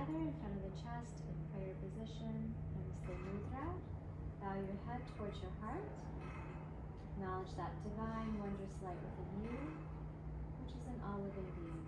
together in front of the chest in prayer position. Namaste Mudra. Bow your head towards your heart. Acknowledge that divine, wondrous light within you, which is an all-living being.